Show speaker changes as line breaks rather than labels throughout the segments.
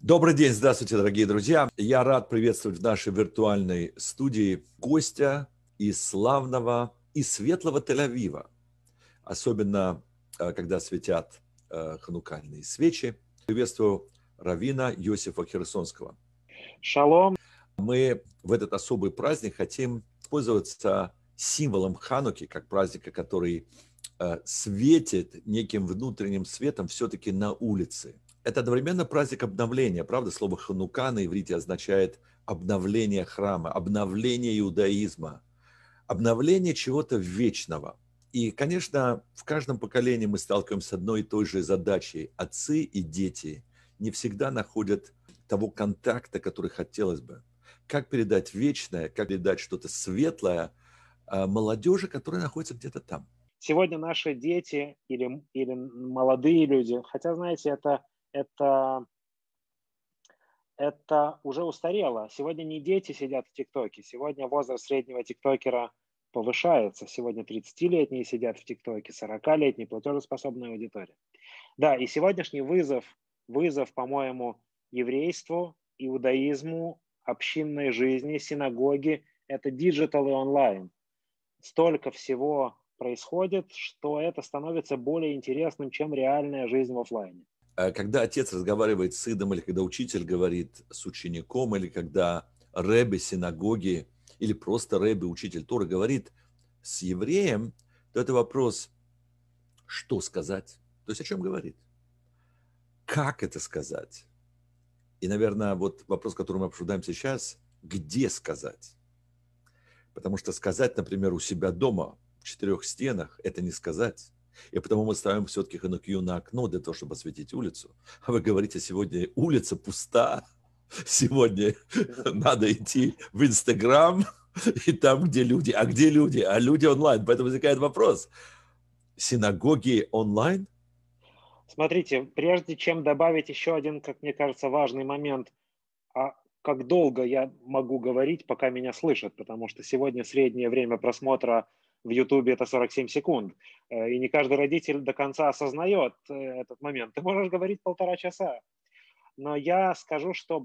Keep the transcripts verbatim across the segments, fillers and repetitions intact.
Добрый день, здравствуйте, дорогие друзья. Я рад приветствовать в нашей виртуальной студии гостя из славного и светлого Тель-Авива. Особенно, э, когда светят э, ханукальные свечи. Приветствую раввина Йосифа Херсонского.
Шалом.
Мы в этот особый праздник хотим пользоваться символом Хануки, как праздника, который э, светит неким внутренним светом все-таки на улице. Это одновременно праздник обновления. Правда, слово «ханука» на иврите означает обновление храма, обновление иудаизма, обновление чего-то вечного. И, конечно, в каждом поколении мы сталкиваемся с одной и той же задачей. Отцы и дети не всегда находят того контакта, который хотелось бы. Как передать вечное, как передать что-то светлое молодежи, которая находится где-то там.
Сегодня наши дети или, или молодые люди, хотя, знаете, это, это, это уже устарело. Сегодня не дети сидят в ТикТоке, сегодня возраст среднего тиктокера повышается. Сегодня тридцатилетние сидят в ТикТоке, сорокалетние, платежеспособная аудитория. Да, и сегодняшний вызов, вызов, по-моему, еврейству, иудаизму, общинной жизни, синагоге – это диджитал и онлайн. Столько всего происходит, что это становится более интересным, чем реальная жизнь в офлайне.
Когда отец разговаривает с сыном, или когда учитель говорит с учеником, или когда рэбби синагоги, или просто рэбби, учитель Торы, говорит с евреем, то это вопрос, что сказать, то есть о чем говорит, как это сказать. И, наверное, вот вопрос, который мы обсуждаем сейчас, где сказать. Потому что сказать, например, у себя дома, в четырех стенах, это не сказать. И потому мы ставим все-таки ханукию на окно для того, чтобы осветить улицу. А вы говорите, сегодня улица пуста, сегодня надо идти в Инстаграм, и там, где люди. А где люди? А люди онлайн. Поэтому возникает вопрос. Синагоги онлайн?
Смотрите, прежде чем добавить еще один, как мне кажется, важный момент, а как долго я могу говорить, пока меня слышат, потому что сегодня среднее время просмотра в Ютубе это сорок семь секунд, и не каждый родитель до конца осознает этот момент. Ты можешь говорить полтора часа, но я скажу, что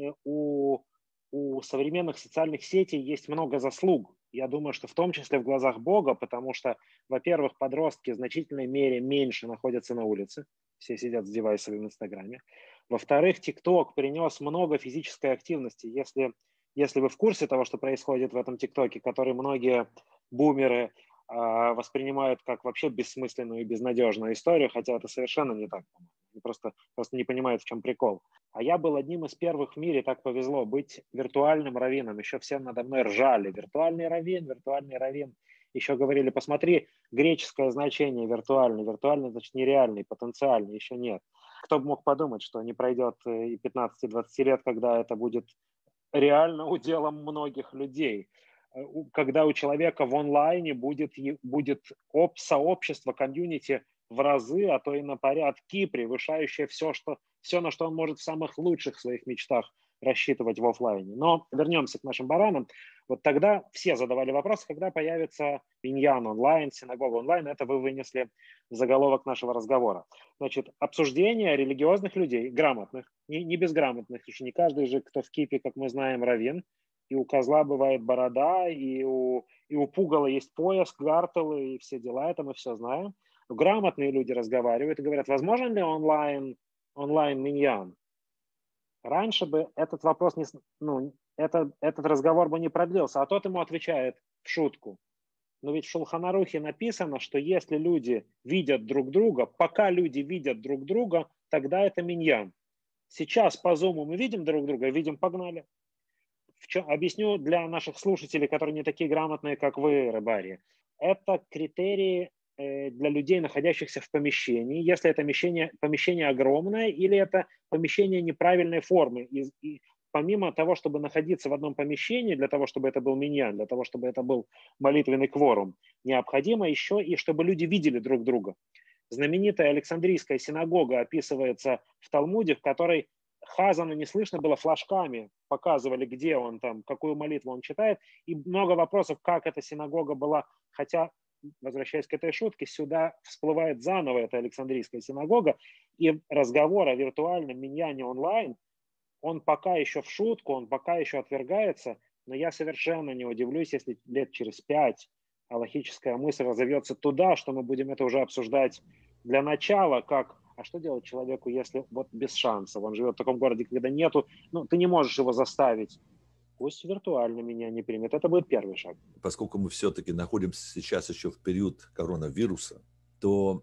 у, у современных социальных сетей есть много заслуг. Я думаю, что в том числе в глазах Бога, потому что, во-первых, подростки в значительной мере меньше находятся на улице, все сидят с девайсами в Инстаграме. Во-вторых, ТикТок принес много физической активности. Если, если вы в курсе того, что происходит в этом ТикТоке, который многие бумеры э, воспринимают как вообще бессмысленную и безнадежную историю, хотя это совершенно не так. Они просто, просто не понимают, в чем прикол. А я был одним из первых в мире, так повезло, быть виртуальным раввином. Еще все надо мной ржали. Виртуальный раввин, виртуальный раввин. Еще говорили, посмотри, греческое значение виртуальный. Виртуальный, значит, нереальный, потенциальный, еще нет. Кто бы мог подумать, что не пройдет и пятнадцать-двадцать лет, когда это будет реально уделом многих людей. Когда у человека в онлайне будет, будет сообщество, комьюнити в разы, а то и на порядки, превышающее все, что, все, на что он может в самых лучших своих мечтах рассчитывать в офлайне. Но вернемся к нашим баранам. Вот тогда все задавали вопрос, когда появится миньян онлайн, синагога онлайн. Это вы вынесли в заголовок нашего разговора. Значит, обсуждение религиозных людей, грамотных, не, не безграмотных. Не каждый же, кто в кипе, как мы знаем, раввин. И у козла бывает борода, и у, и у пугала есть пояс, гартел, и все дела, это мы все знаем. Но грамотные люди разговаривают и говорят, возможен ли онлайн, онлайн миньян? Раньше бы этот вопрос, не, ну, это, этот разговор бы не продлился, а тот ему отвечает в шутку. Но ведь в Шулхан Арухе написано, что если люди видят друг друга, пока люди видят друг друга, тогда это миньян. Сейчас по зуму мы видим друг друга, видим, погнали. В чем, объясню для наших слушателей, которые не такие грамотные, как вы, рыбари. Это критерии для людей, находящихся в помещении, если это помещение, помещение огромное или это помещение неправильной формы. И, и помимо того, чтобы находиться в одном помещении, для того, чтобы это был миньян, для того, чтобы это был молитвенный кворум, необходимо еще и чтобы люди видели друг друга. Знаменитая Александрийская синагога описывается в Талмуде, в которой Хазана не слышно было, флажками показывали, где он там, какую молитву он читает, и много вопросов, как эта синагога была, хотя, возвращаясь к этой шутке, сюда всплывает заново эта Александрийская синагога, и разговор о виртуальном миньяне онлайн он пока еще в шутку, он пока еще отвергается, но я совершенно не удивлюсь, если лет через пять алахическая мысль разовьется туда, что мы будем это уже обсуждать для начала, как, а что делать человеку, если вот без шансов, он живет в таком городе, когда нету, ну, ты не можешь его заставить, пусть виртуально меня не примет, это будет первый шаг.
Поскольку мы все-таки находимся сейчас еще в период коронавируса, то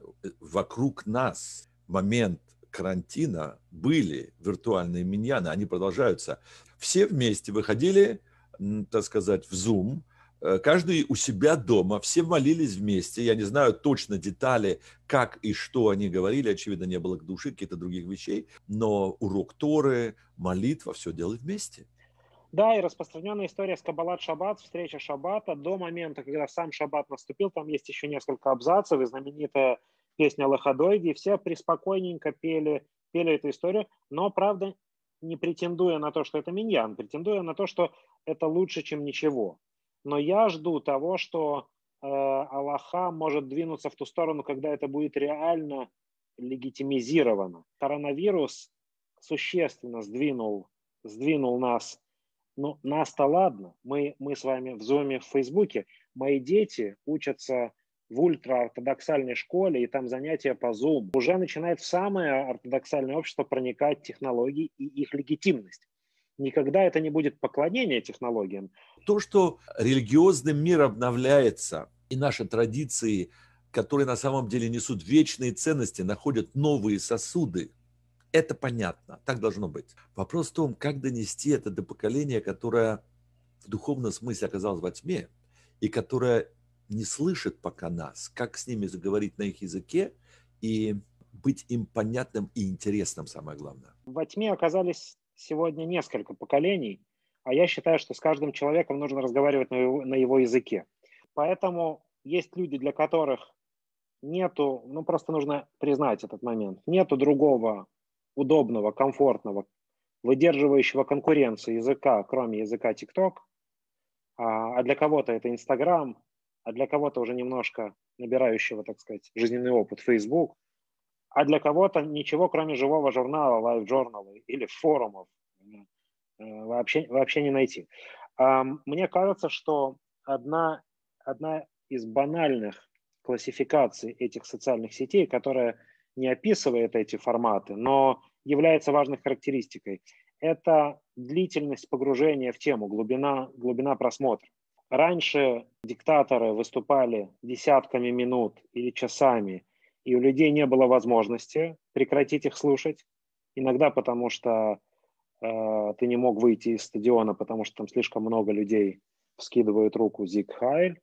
вокруг нас в момент карантина были виртуальные миньяны, они продолжаются. Все вместе выходили, так сказать, в Zoom, каждый у себя дома, все молились вместе. Я не знаю точно детали, как и что они говорили. Очевидно, не было к душе каких-то других вещей. Но урок Торы, молитва, все делали вместе.
Да, и распространенная история с Каббалат Шаббат, встреча Шаббата, до момента, когда сам Шаббат наступил, там есть еще несколько абзацев, и знаменитая песня Лаходойди, все приспокойненько пели, пели эту историю, но, правда, не претендуя на то, что это миньян, претендуя на то, что это лучше, чем ничего. Но я жду того, что э, Аллаха может двинуться в ту сторону, когда это будет реально легитимизировано. Коронавирус существенно сдвинул, сдвинул нас. Ну, нас-то ладно. Мы, мы с вами в Zoom, в Фейсбуке. Мои дети учатся в ультраортодоксальной школе, и там занятия по Zoom. Уже начинает в самое ортодоксальное общество проникать технологии и их легитимность. Никогда это не будет поклонение технологиям.
То, что религиозный мир обновляется, и наши традиции, которые на самом деле несут вечные ценности, находят новые сосуды, это понятно, так должно быть. Вопрос в том, как донести это до поколения, которое в духовном смысле оказалось во тьме, и которое не слышит пока нас, как с ними заговорить на их языке и быть им понятным и интересным, самое главное.
Во тьме оказались сегодня несколько поколений, а я считаю, что с каждым человеком нужно разговаривать на его, на его языке. Поэтому есть люди, для которых нету, ну просто нужно признать этот момент, нету другого удобного, комфортного, выдерживающего конкуренцию языка, кроме языка TikTok, а для кого-то это Instagram, а для кого-то уже немножко набирающего, так сказать, жизненный опыт Facebook, а для кого-то ничего, кроме живого журнала, Live Journal или форумов вообще, вообще не найти. Мне кажется, что одна, одна из банальных классификаций этих социальных сетей, которая не описывает эти форматы, но является важной характеристикой, это длительность погружения в тему, глубина, глубина просмотра. Раньше диктаторы выступали десятками минут или часами, и у людей не было возможности прекратить их слушать. Иногда потому, что э, ты не мог выйти из стадиона, потому что там слишком много людей вскидывают руку «Зиг Хайль»,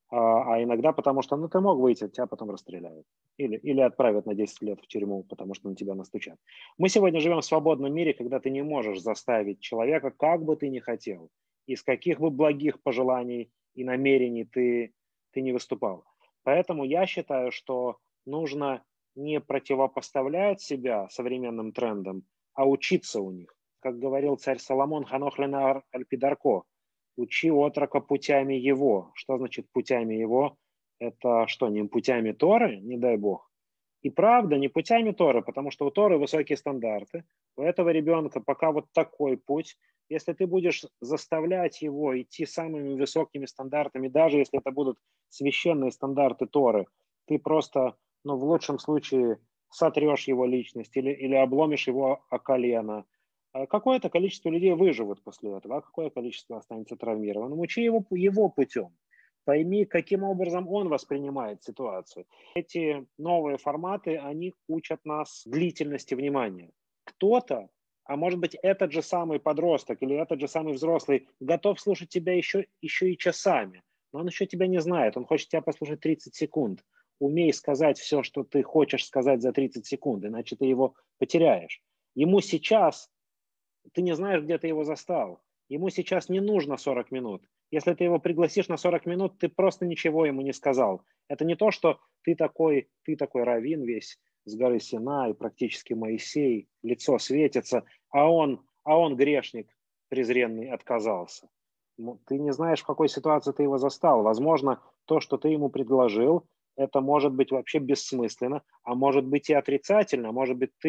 а, а иногда потому, что ну, ты мог выйти, тебя потом расстреляют. Или, или отправят на десять лет в тюрьму, потому что на тебя настучат. Мы сегодня живем в свободном мире, когда ты не можешь заставить человека, как бы ты ни хотел, из каких бы благих пожеланий и намерений ты, ты не выступал. Поэтому я считаю, что нужно не противопоставлять себя современным трендам, а учиться у них. Как говорил царь Соломон, «Ханох ленаар аль-пидарко», «Учи отрока путями его». Что значит путями его? Это что, не путями Торы, не дай бог? И правда, не путями Торы, потому что у Торы высокие стандарты. У этого ребенка пока вот такой путь. Если ты будешь заставлять его идти самыми высокими стандартами, даже если это будут священные стандарты Торы, ты просто, ну, в лучшем случае сотрешь его личность или, или обломишь его о колено. Какое-то количество людей выживут после этого, а какое количество останется травмированным. Учи его, его путем. Пойми, каким образом он воспринимает ситуацию. Эти новые форматы, они учат нас длительности внимания. Кто-то, а может быть этот же самый подросток или этот же самый взрослый, готов слушать тебя еще, еще и часами, но он еще тебя не знает, он хочет тебя послушать тридцать секунд. Умей сказать все, что ты хочешь сказать за тридцать секунд, иначе ты его потеряешь. Ему сейчас... Ты не знаешь, где ты его застал. Ему сейчас не нужно сорок минут. Если ты его пригласишь на сорок минут, ты просто ничего ему не сказал. Это не то, что ты такой, ты такой раввин весь с горы Синай, практически Моисей, лицо светится, а он, а он грешник презренный отказался. Ты не знаешь, в какой ситуации ты его застал. Возможно, то, что ты ему предложил, это может быть вообще бессмысленно, а может быть и отрицательно. Может быть, ты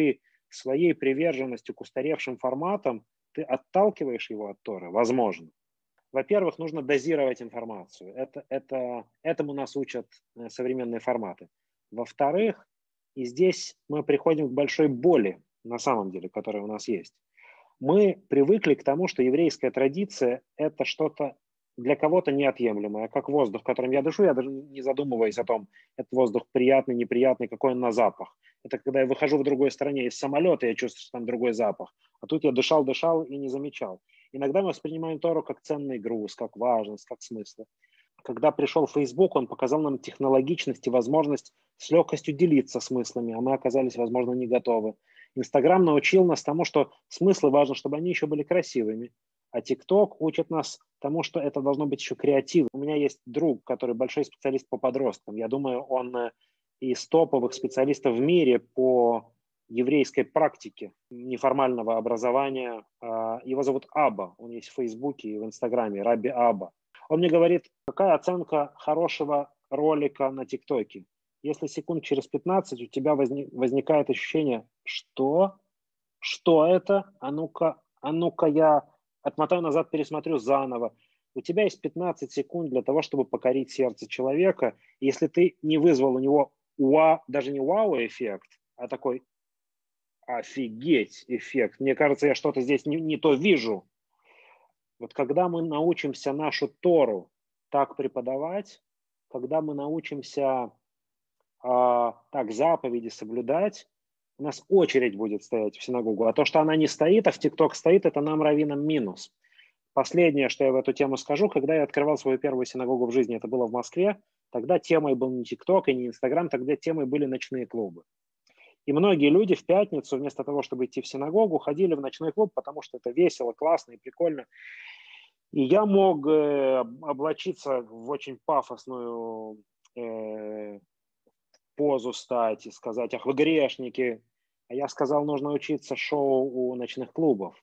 своей приверженностью к устаревшим форматам ты отталкиваешь его от Торы? Возможно. Во-первых, нужно дозировать информацию. Это, это, этому нас учат э, современные форматы. Во-вторых, и здесь мы приходим к большой боли, на самом деле, которая у нас есть. Мы привыкли к тому, что еврейская традиция – это что-то для кого-то неотъемлемое, как воздух, которым я дышу, я даже не задумываюсь о том, этот воздух приятный, неприятный, какой он на запах. Это когда я выхожу в другой стране из самолета, я чувствую, что там другой запах. А тут я дышал, дышал и не замечал. Иногда мы воспринимаем Тору как ценный груз, как важность, как смысл. Когда пришел Facebook, он показал нам технологичность и возможность с легкостью делиться смыслами, а мы оказались, возможно, не готовы. Инстаграм научил нас тому, что смыслы важно, чтобы они еще были красивыми. А ТикТок учит нас тому, что это должно быть еще креативно. У меня есть друг, который большой специалист по подросткам. Я думаю, он из топовых специалистов в мире по еврейской практике неформального образования. Его зовут Аба. Он есть в Фейсбуке и в Инстаграме. Раби Аба. Он мне говорит, какая оценка хорошего ролика на ТикТоке. Если секунд через пятнадцать у тебя возник, возникает ощущение, что? Что это? А ну-ка, а ну-ка я отмотаю назад, пересмотрю заново. У тебя есть пятнадцать секунд для того, чтобы покорить сердце человека. Если ты не вызвал у него уа, даже не вау-эффект, а такой офигеть эффект. Мне кажется, я что-то здесь не, не то вижу. Вот когда мы научимся нашу Тору так преподавать, когда мы научимся э, так заповеди соблюдать, у нас очередь будет стоять в синагогу. А то, что она не стоит, а в ТикТок стоит, это нам раввинам минус. Последнее, что я в эту тему скажу, когда я открывал свою первую синагогу в жизни, это было в Москве, тогда темой был не ТикТок и не Инстаграм, тогда темой были ночные клубы. И многие люди в пятницу, вместо того, чтобы идти в синагогу, ходили в ночной клуб, потому что это весело, классно и прикольно. И я мог э, облачиться в очень пафосную э, позу стать и сказать, ах, вы грешники. А я сказал, нужно учиться шоу у ночных клубов.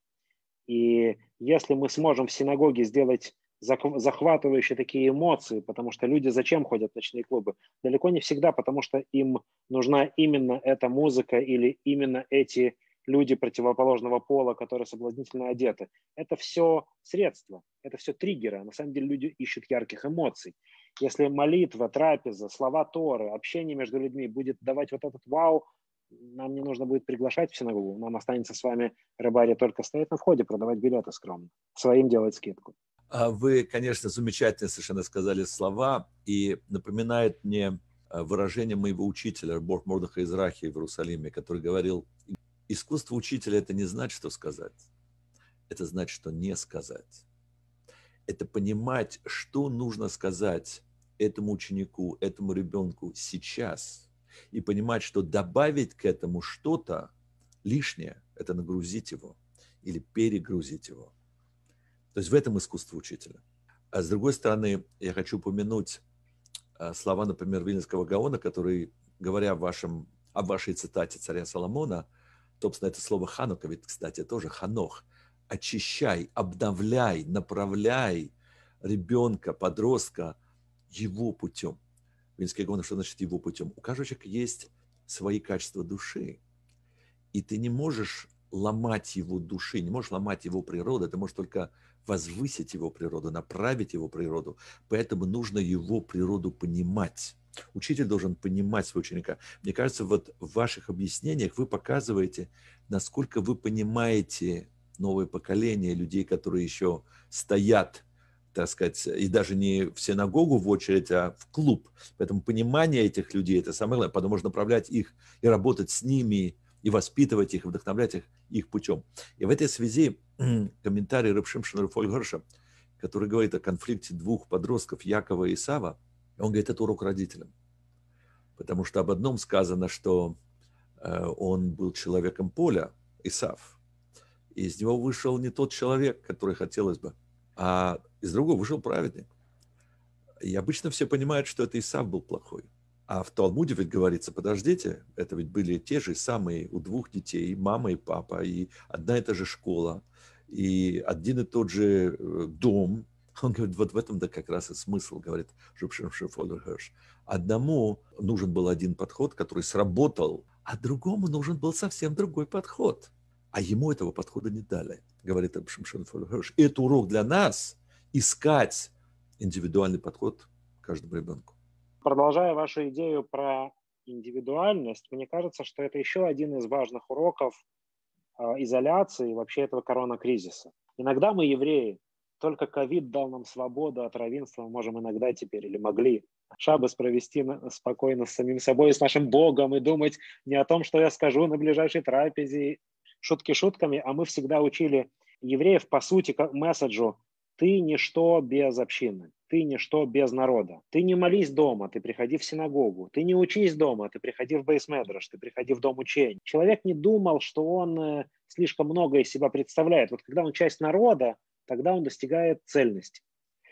И если мы сможем в синагоге сделать захватывающие такие эмоции, потому что люди зачем ходят в ночные клубы? Далеко не всегда, потому что им нужна именно эта музыка или именно эти люди противоположного пола, которые соблазнительно одеты. Это все средства, это все триггеры. На самом деле люди ищут ярких эмоций. Если молитва, трапеза, слова Торы, общение между людьми будет давать вот этот вау, нам не нужно будет приглашать в синагогу. Нам останется с вами рыбари только стоять на входе, продавать билеты скромно. Своим делать скидку.
Вы, конечно, замечательно совершенно сказали слова, и напоминает мне выражение моего учителя, Бог Мордыха Израхи в Иерусалиме, который говорил, искусство учителя – это не знать, что сказать, это значит, что не сказать. Это понимать, что нужно сказать этому ученику, этому ребенку сейчас, и понимать, что добавить к этому что-то лишнее – это нагрузить его или перегрузить его. То есть в этом искусство учителя. А с другой стороны, я хочу упомянуть слова, например, Вильнюсского Гаона, который, говоря в вашем, о вашей цитате царя Соломона, собственно, это слово «ханука», ведь, кстати, тоже «ханох», очищай, обновляй, направляй ребенка, подростка его путем. Вильнюсский Гаон, что значит его путем? У каждого человека есть свои качества души, и ты не можешь ломать его души, не можешь ломать его природу, ты можешь только возвысить его природу, направить его природу. Поэтому нужно его природу понимать. Учитель должен понимать своего ученика. Мне кажется, вот в ваших объяснениях вы показываете, насколько вы понимаете новое поколение людей, которые еще стоят, так сказать, и даже не в синагогу в очередь, а в клуб. Поэтому понимание этих людей – это самое главное. Потом можно направлять их и работать с ними, и воспитывать их, и вдохновлять их, их путем. И в этой связи комментарий Рав Шимшона Фольгерша, который говорит о конфликте двух подростков, Якова и Исава, он говорит, это урок родителям. Потому что об одном сказано, что э, он был человеком поля, Исав, и из него вышел не тот человек, который хотелось бы, а из другого вышел праведник. И обычно все понимают, что это Исав был плохой. А в Талмуде ведь говорится, подождите, это ведь были те же самые у двух детей, мама и папа, и одна и та же школа, и один и тот же дом. Он говорит, вот в этом-то как раз и смысл, говорит Рав Шимшон Фольгерш. Одному нужен был один подход, который сработал, а другому нужен был совсем другой подход. А ему этого подхода не дали, говорит Шимшон Фельдхерш. И это урок для нас – искать индивидуальный подход к каждому ребенку.
Продолжая вашу идею про индивидуальность, мне кажется, что это еще один из важных уроков э, изоляции вообще этого коронакризиса. Иногда мы, евреи, только ковид дал нам свободу от равенства, мы можем иногда теперь или могли шаббос провести спокойно с самим собой, с нашим Богом и думать не о том, что я скажу на ближайшей трапезе, шутки шутками, а мы всегда учили евреев по сути к месседжу: ты ничто без общины, ты ничто без народа. Ты не молись дома, ты приходи в синагогу. Ты не учись дома, ты приходи в бейс медраш, ты приходи в дом учений. Человек не думал, что он слишком много из себя представляет. Вот когда он часть народа, тогда он достигает цельности.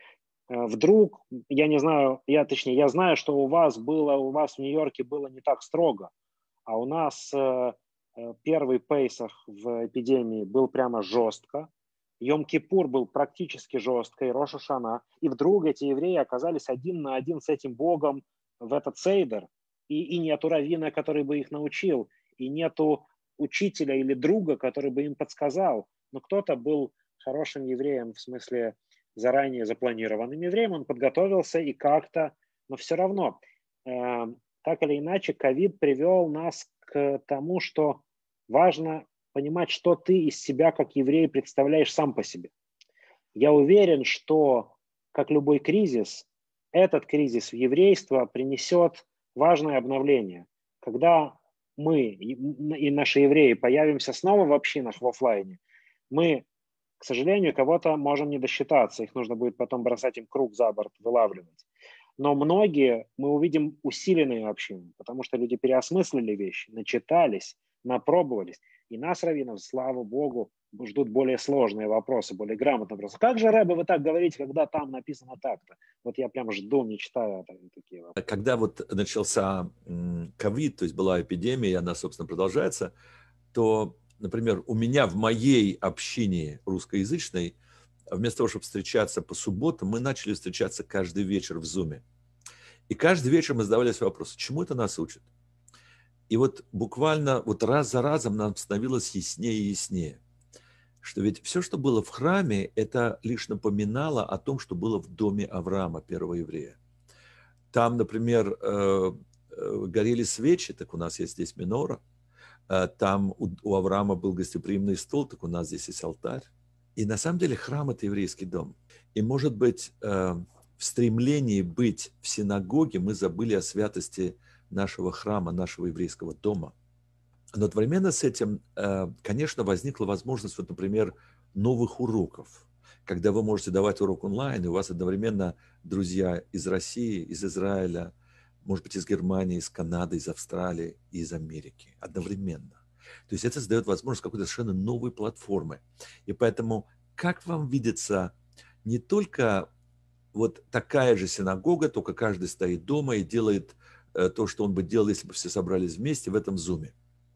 Вдруг, я не знаю, я точнее, я знаю, что у вас было, у вас в Нью-Йорке было не так строго, а у нас э, первый Пейсах в эпидемии был прямо жестко. Йом-Кипур был практически жестко, и Рош ха-Шана. И вдруг эти евреи оказались один на один с этим Богом в этот сейдер. И, и нету раввина, который бы их научил, и нету учителя или друга, который бы им подсказал. Но кто-то был хорошим евреем, в смысле заранее запланированным евреем, он подготовился и как-то, но все равно, э, так или иначе, ковид привел нас к тому, что важно понимать, что ты из себя как еврей представляешь сам по себе. Я уверен, что, как любой кризис, этот кризис в еврейство принесет важное обновление. Когда мы и наши евреи появимся снова в общинах в офлайне, мы, к сожалению, кого-то можем не досчитаться. Их нужно будет потом бросать им круг за борт, вылавливать. Но многие мы увидим усиленные общины, потому что люди переосмыслили вещи, начитались, напробовались. И нас, раввинов, слава Богу, ждут более сложные вопросы, более грамотные вопросы. Как же, Рэбе, вы так говорите, когда там написано так-то? Вот я прям жду, мечтаю такие вопросы.
Когда вот начался ковид, то есть была эпидемия, и она, собственно, продолжается, то, например, у меня в моей общине русскоязычной, вместо того, чтобы встречаться по субботам, мы начали встречаться каждый вечер в Зуме. И каждый вечер мы задавались вопросом, чему это нас учит? И вот буквально вот раз за разом нам становилось яснее и яснее, что ведь все, что было в храме, это лишь напоминало о том, что было в доме Авраама, первого еврея. Там, например, горели свечи, так у нас есть здесь минора. Там у Авраама был гостеприимный стол, так у нас здесь есть алтарь. И на самом деле храм – это еврейский дом. И, может быть, в стремлении быть в синагоге мы забыли о святости нашего храма, нашего еврейского дома. Но одновременно с этим, конечно, возникла возможность, вот, например, новых уроков, когда вы можете давать урок онлайн, и у вас одновременно друзья из России, из Израиля, может быть, из Германии, из Канады, из Австралии и из Америки одновременно. То есть это создает возможность какой-то совершенно новой платформы. И поэтому, как вам видится, не только вот такая же синагога, только каждый стоит дома и делает то, что он бы делал, если бы все собрались вместе в этом зуме.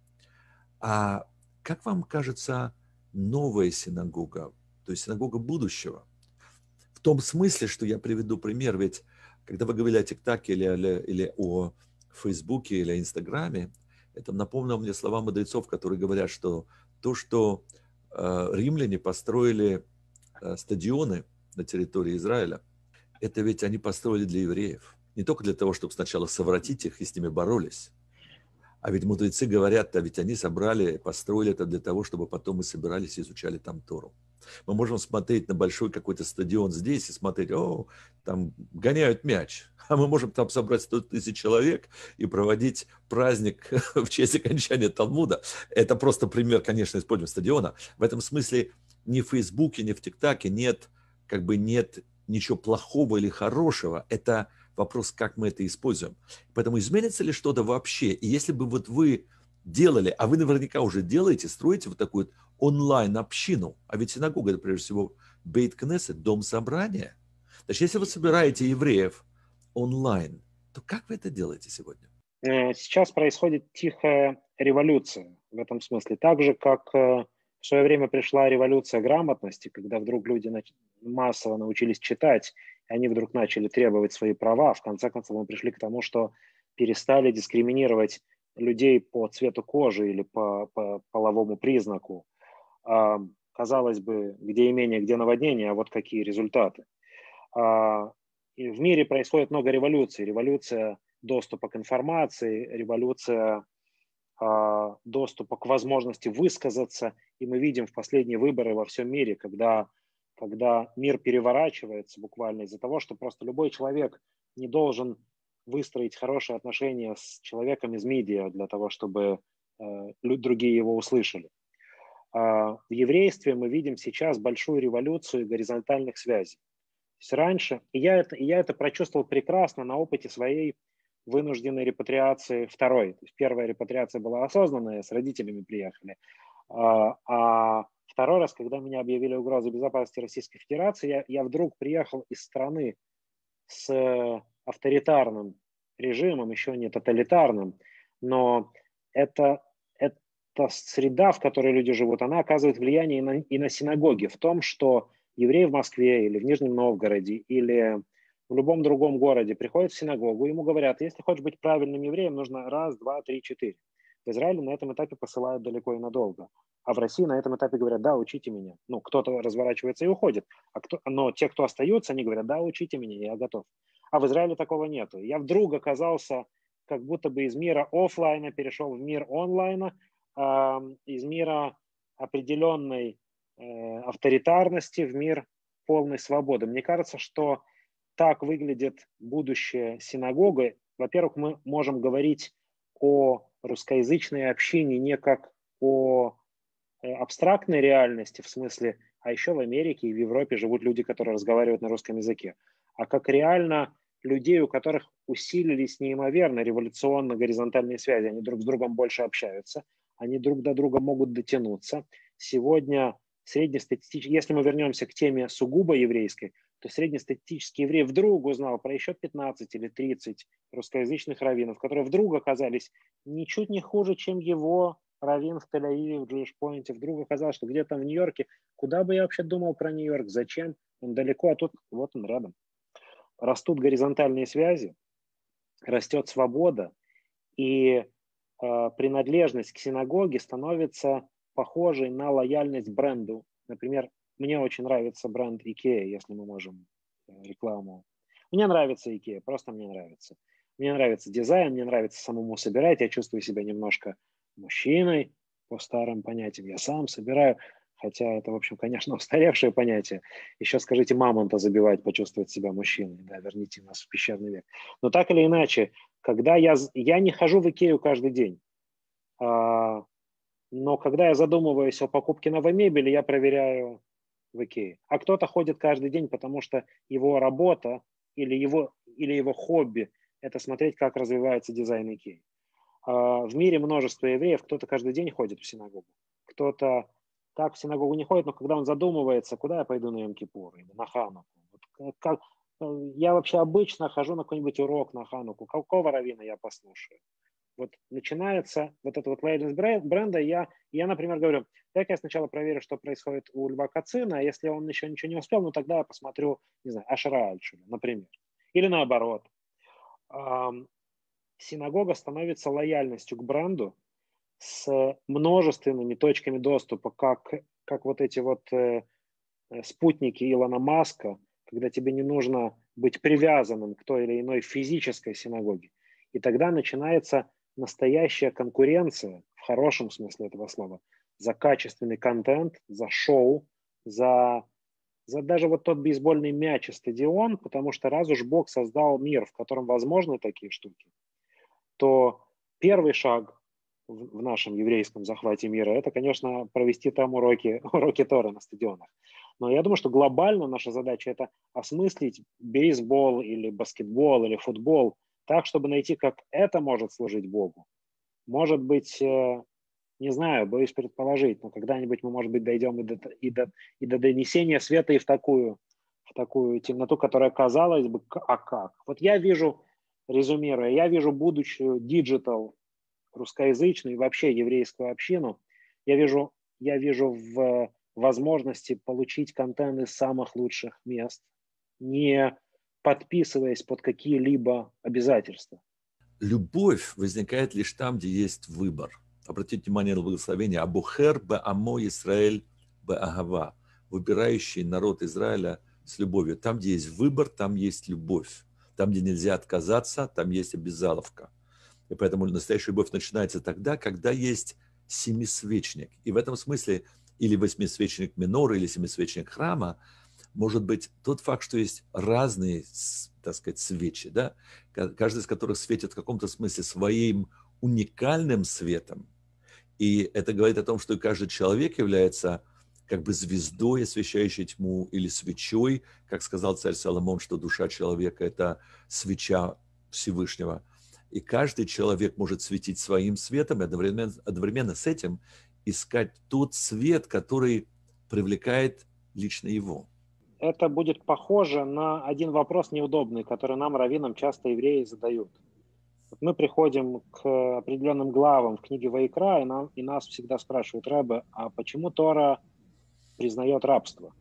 А как вам кажется новая синагога, то есть синагога будущего? В том смысле, что я приведу пример, ведь когда вы говорили о ТикТаке или, или, или о Фейсбуке или о Инстаграме, это напомнило мне слова мудрецов, которые говорят, что то, что э, римляне построили э, стадионы на территории Израиля, это ведь они построили для евреев. Не только для того, чтобы сначала совратить их и с ними боролись. А ведь мудрецы говорят, а ведь они собрали, построили это для того, чтобы потом мы собирались и изучали там Тору. Мы можем смотреть на большой какой-то стадион здесь и смотреть, о, там гоняют мяч. А мы можем там собрать сто тысяч человек и проводить праздник в честь окончания Талмуда. Это просто пример, конечно, использования стадиона. В этом смысле ни в Фейсбуке, ни в ТикТаке нет, как бы нет ничего плохого или хорошего. Это вопрос, как мы это используем. Поэтому изменится ли что-то вообще? И если бы вот вы делали, а вы наверняка уже делаете, строите вот такую вот онлайн-общину, а ведь синагога – это прежде всего бейт-кнессет, дом собрания. Значит, если вы собираете евреев онлайн, то как вы это делаете сегодня?
Сейчас происходит тихая революция в этом смысле. Так же, как в свое время пришла революция грамотности, когда вдруг люди массово научились читать, и они вдруг начали требовать свои права. В конце концов, мы пришли к тому, что перестали дискриминировать людей по цвету кожи или по, по половому признаку. А, казалось бы, где имение, где наводнение, а вот какие результаты. А, и в мире происходит много революций. Революция доступа к информации, революция а, доступа к возможности высказаться. И мы видим в последние выборы во всем мире, когда, когда мир переворачивается буквально из-за того, что просто любой человек не должен выстроить хорошие отношения с человеком из медиа для того, чтобы э, другие его услышали. А в еврействе мы видим сейчас большую революцию горизонтальных связей. То есть раньше, и я это, и я это прочувствовал прекрасно на опыте своей вынужденной репатриации второй. То есть первая репатриация была осознанная, с родителями приехали. А, а второй раз, когда меня объявили угрозой безопасности Российской Федерации, я, я вдруг приехал из страны с авторитарным режимом, еще не тоталитарным, но это, это среда, в которой люди живут, она оказывает влияние и на, и на синагоги, в том, что еврей в Москве или в Нижнем Новгороде или в любом другом городе приходит в синагогу, ему говорят, если хочешь быть правильным евреем, нужно раз, два, три, четыре. В Израиле на этом этапе посылают далеко и надолго. А в России на этом этапе говорят, да, учите меня. Ну, кто-то разворачивается и уходит. А кто, но те, кто остаются, они говорят, да, учите меня, я готов. А в Израиле такого нету. Я вдруг оказался как будто бы из мира офлайна перешел в мир онлайна, э, из мира определенной э, авторитарности в мир полной свободы. Мне кажется, что так выглядит будущее синагога. Во-первых, мы можем говорить о русскоязычной общине не как о абстрактной реальности, в смысле, а еще в Америке и в Европе живут люди, которые разговаривают на русском языке, а как реально людей, у которых усилились неимоверно революционно-горизонтальные связи, они друг с другом больше общаются, они друг до друга могут дотянуться. Сегодня среднестатистический, если мы вернемся к теме сугубо еврейской, то среднестатистический еврей вдруг узнал про еще пятнадцать или тридцать русскоязычных раввинов, которые вдруг оказались ничуть не хуже, чем его раввин в Тель-Авиве, в Джош-Пойнте. Вдруг оказалось, что где-то в Нью-Йорке, куда бы я вообще думал про Нью-Йорк, зачем? Он далеко, а тут вот он рядом. Растут горизонтальные связи, растет свобода, и э, принадлежность к синагоге становится похожей на лояльность бренду. Например, мне очень нравится бренд Ikea, если мы можем рекламу. Мне нравится Ikea, просто мне нравится. Мне нравится дизайн, мне нравится самому собирать, я чувствую себя немножко мужчиной по старым понятиям. Я сам собираю, хотя это, в общем, конечно, устаревшее понятие. Еще скажите мамонта забивать, почувствовать себя мужчиной. Да, верните нас в пещерный век. Но так или иначе, когда я, я не хожу в Икею каждый день, а, но когда я задумываюсь о покупке новой мебели, я проверяю в Икее. А кто-то ходит каждый день, потому что его работа или его, или его хобби – это смотреть, как развивается дизайн Икеи. В мире множество евреев, кто-то каждый день ходит в синагогу, кто-то так в синагогу не ходит, но когда он задумывается, куда я пойду на Йом-Кипур или на Хануку, вот как, я вообще обычно хожу на какой-нибудь урок на Хануку, какого раввина я послушаю. Вот начинается вот эта вот лояльность бренда, я, я, например, говорю, так я сначала проверю, что происходит у Льва Кацина, а если он еще ничего не успел, ну тогда я посмотрю, не знаю, Ашера Альшуля, например. Или наоборот. Синагога становится лояльностью к бренду с множественными точками доступа, как, как вот эти вот э, спутники Илона Маска, когда тебе не нужно быть привязанным к той или иной физической синагоге. И тогда начинается настоящая конкуренция, в хорошем смысле этого слова, за качественный контент, за шоу, за, за даже вот тот бейсбольный мяч и стадион, потому что раз уж Бог создал мир, в котором возможны такие штуки, то первый шаг в, в нашем еврейском захвате мира – это, конечно, провести там уроки, уроки Торы на стадионах. Но я думаю, что глобально наша задача – это осмыслить бейсбол или баскетбол или футбол так, чтобы найти, как это может служить Богу. Может быть, не знаю, боюсь предположить, но когда-нибудь мы, может быть, дойдем и до, и до, и до донесения света и в такую, в такую темноту, которая, казалось бы, а как? Вот я вижу, резюмируя, я вижу будущую диджитал русскоязычную и вообще еврейскую общину. Я вижу, я вижу в возможности получить контент из самых лучших мест, не подписываясь под какие-либо обязательства.
любовь возникает лишь там, где есть выбор. Обратите внимание на благословение «Абухер беамо Исраэль беагава», выбирающий народ Израиля с любовью. Там, где есть выбор, там есть любовь. Там, где нельзя отказаться, там есть обязаловка. И поэтому настоящая любовь начинается тогда, когда есть семисвечник. И в этом смысле или восьмисвечник минора, или семисвечник храма может быть тот факт, что есть разные, так сказать, свечи, да? Каждый из которых светит в каком-то смысле своим уникальным светом. И это говорит о том, что каждый человек является как бы звездой, освещающей тьму, или свечой, как сказал царь Соломон, что душа человека – это свеча Всевышнего. И каждый человек может светить своим светом, и одновременно, одновременно с этим искать тот свет, который привлекает лично его.
Это будет похоже на один вопрос неудобный, который нам, раввинам, часто евреи задают. Вот мы приходим к определенным главам в книге Ваикра, и, нам, и нас всегда спрашивают: Ребе, а почему Тора признает рабство?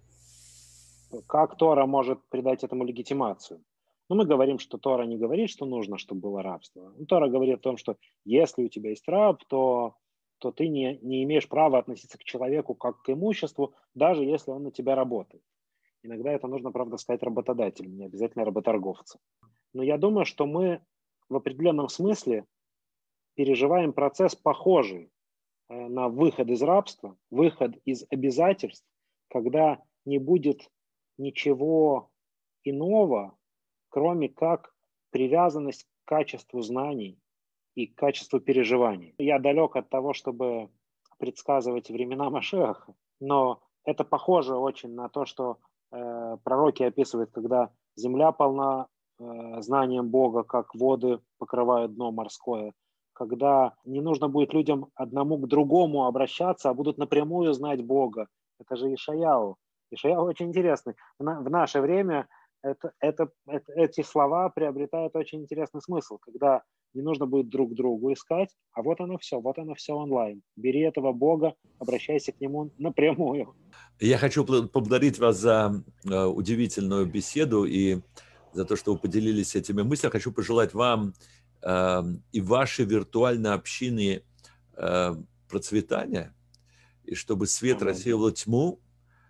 Как Тора может придать этому легитимацию? Ну, мы говорим, что Тора не говорит, что нужно, чтобы было рабство. Ну, Тора говорит о том, что если у тебя есть раб, то, то ты не, не имеешь права относиться к человеку как к имуществу, даже если он на тебя работает. Иногда это нужно, правда, сказать работодателю, не обязательно работорговцу. Но я думаю, что мы в определенном смысле переживаем процесс, похожий на выход из рабства, выход из обязательств, когда не будет ничего иного, кроме как привязанность к качеству знаний и к качеству переживаний. Я далек от того, чтобы предсказывать времена Машиаха, но это похоже очень на то, что э, пророки описывают, когда земля полна э, знанием Бога, как воды покрывают дно морское, когда не нужно будет людям одному к другому обращаться, а будут напрямую знать Бога. Это же Ишаяу. Ишаяу очень интересный. В, на, в наше время это, это, это, эти слова приобретают очень интересный смысл, когда не нужно будет друг другу искать, а вот оно все, вот оно все онлайн. Бери этого Бога, обращайся к Нему напрямую.
Я хочу поблагодарить вас за э, удивительную беседу и за то, что вы поделились этими мыслями. Хочу пожелать вам э, и вашей виртуальной общины э, процветания, и чтобы свет
Аминь.
рассеивал тьму,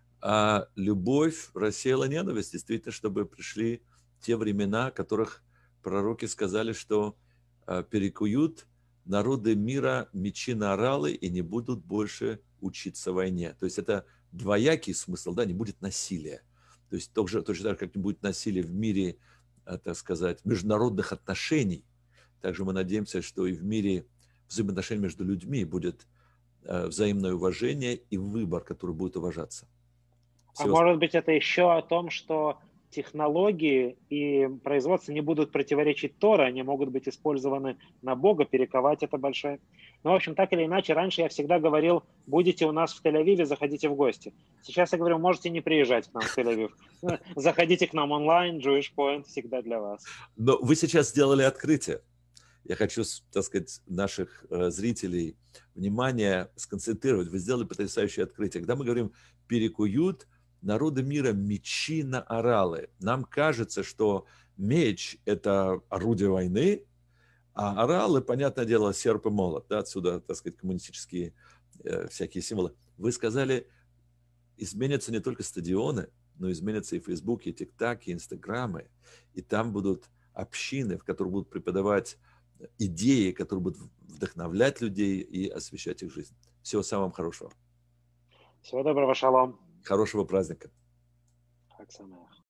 а любовь рассеяла ненависть. Действительно, чтобы пришли те времена, о которых пророки сказали, что э, перекуют народы мира мечи на оралы и не будут больше учиться войне. То есть это двоякий смысл, да, не будет насилия. То есть точно, точно так же, как не будет насилия в мире, э, так сказать, международных отношений, также мы надеемся, что и в мире взаимоотношений между людьми будет э, взаимное уважение и выбор, который будет уважаться.
А может быть, это еще о том, что технологии и производство не будут противоречить Торе, они могут быть использованы на Бога, перековать это большое. Ну, в общем, так или иначе, раньше я всегда говорил: будете у нас в Тель-Авиве, заходите в гости. Сейчас я говорю: можете не приезжать к нам в Тель-Авив. Заходите к нам онлайн, Jewish Point всегда для вас.
Но вы сейчас сделали открытие. Я хочу, так сказать, наших э, зрителей внимание сконцентрировать. Вы сделали потрясающее открытие. Когда мы говорим «перекуют народы мира мечи на оралы», нам кажется, что меч – это орудие войны, а оралы, понятное дело, серп и молот. Да, отсюда, так сказать, коммунистические э, всякие символы. Вы сказали, изменятся не только стадионы, но изменятся и Фейсбук, и ТикТак, и Инстаграмы. И там будут общины, в которых будут преподавать идеи, которые будут вдохновлять людей и освещать их жизнь. Всего самого хорошего.
Всего доброго, шалом.
Хорошего праздника.
Хаг самеах.